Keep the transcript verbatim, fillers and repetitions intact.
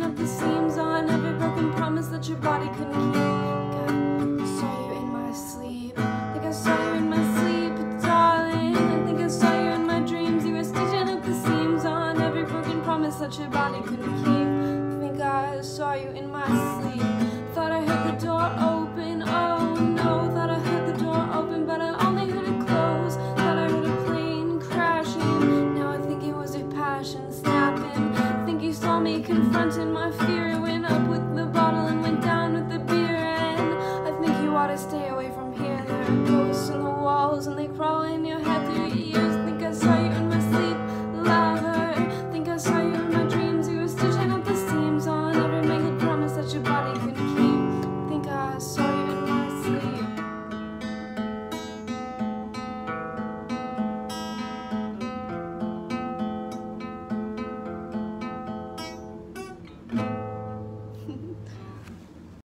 up the seams on every broken promise that your body couldn't keep. Think I saw you in my sleep. Think I saw you in my sleep, darling. I think I saw you in my dreams. You were stitching up the seams on every broken promise that your body couldn't keep. Think I saw you in my sleep. Thought I heard the door open. Oh no, thought I heard the door open, but I only heard it close. Thought I heard a plane crashing. Now I think it was a passion snapping. Think you saw me confronting my fear.